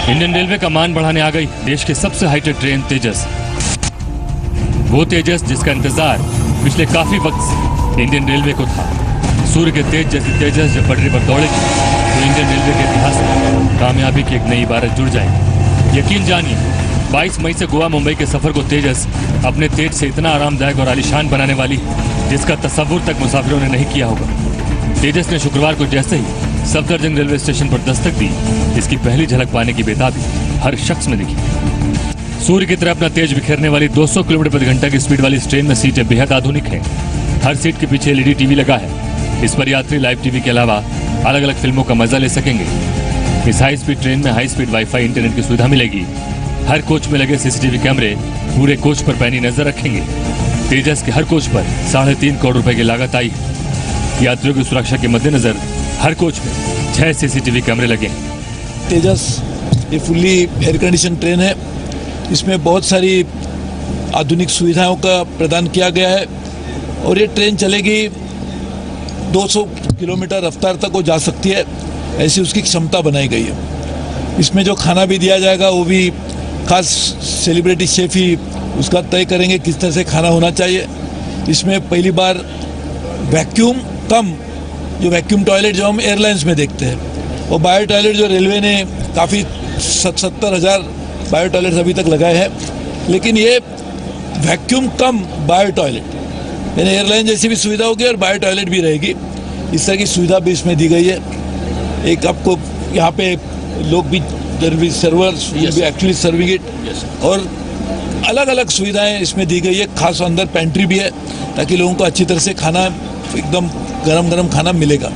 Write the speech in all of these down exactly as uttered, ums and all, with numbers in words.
Indian railway का मान बढ़ाने आ गई देश के सबसे हाईटेक ट्रेन तेजस। वो तेजस जिसका इंतजार पिछले काफी वक्त से इंडियन रेलवे को था। सूर्य के तेज जैसी तेजस जब पटरी पर दौड़ेगी तो इंडियन रेलवे के इतिहास में कामयाबी की एक नई इबारत जुड़ जाएगी। यकीन जानिए, बाईस मई से गोवा मुंबई के सफर को तेजस अपने तेज से इतना आरामदायक और आलीशान बनाने वाली जिसका तस्वुर तक मुसाफिरों ने नहीं किया होगा। तेजस ने शुक्रवार को जैसे ही सफदरजंग रेलवे स्टेशन पर दस्तक दी, इसकी पहली झलक पाने की बेताबी हर शख्स में दिखी। सूर्य की तरह अपना तेज बिखेरने वाली दो सौ किलोमीटर प्रति घंटा की स्पीड वाली इस ट्रेन में सीटें बेहद आधुनिक हैं। हर सीट के पीछे एलईडी टीवी लगा है। इस पर यात्री लाइव टीवी के अलावा अलग अलग फिल्मों का मजा ले सकेंगे। इस हाई स्पीड ट्रेन में हाई स्पीड वाईफाई इंटरनेट की सुविधा मिलेगी। हर कोच में लगे सीसीटीवी कैमरे पूरे कोच पर पैनी नजर रखेंगे। तेजस के हर कोच पर साढ़े तीन करोड़ रुपए की लागत आई है। यात्रियों की सुरक्षा के मद्देनजर हर कोच में छह सीसीटीवी कैमरे लगे हैं। तेजस ये फुल्ली एयर कंडीशन ट्रेन है। इसमें बहुत सारी आधुनिक सुविधाओं का प्रदान किया गया है और ये ट्रेन चलेगी दो सौ किलोमीटर रफ्तार तक वो जा सकती है, ऐसी उसकी क्षमता बनाई गई है। इसमें जो खाना भी दिया जाएगा वो भी खास सेलिब्रिटी शेफ ही उसका तय करेंगे किस तरह से खाना होना चाहिए। इसमें पहली बार वैक्यूम कम जो वैक्यूम टॉयलेट जो हम एयरलाइंस में देखते हैं, वो बायो टॉयलेट जो रेलवे ने काफ़ी सत्तर हज़ार बायो टॉयलेट्स अभी तक लगाए हैं, लेकिन ये वैक्यूम कम बायो टॉयलेट यानी एयरलाइन जैसी भी सुविधा होगी और बायो टॉयलेट भी रहेगी। इस तरह की सुविधा भी इसमें दी गई है। एक आपको यहाँ पे लोग भी भी सर्वर्स भी एक्चुअली सर्विंग इट और अलग अलग सुविधाएं इसमें दी गई है। खास अंदर पेंट्री भी है ताकि लोगों को अच्छी तरह से खाना एकदम गरम गरम खाना मिलेगा।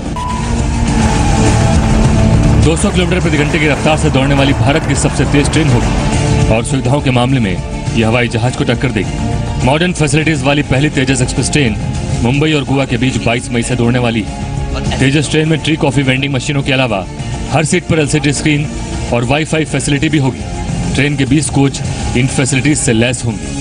दो सौ किलोमीटर प्रति घंटे की रफ्तार से दौड़ने वाली भारत की सबसे तेज ट्रेन होगी और सुविधाओं के मामले में यह हवाई जहाज को टक्कर देगी। मॉडर्न फैसिलिटीज वाली पहली तेजस एक्सप्रेस ट्रेन मुंबई और गोवा के बीच बाईस मई से दौड़ने वाली है। तेजस ट्रेन में टी कॉफी वेंडिंग मशीनों के अलावा हर सीट पर एलसीडी स्क्रीन और वाईफाई फैसिलिटी भी होगी। ट्रेन के बीस कोच इन फैसिलिटीज से लैस होंगे।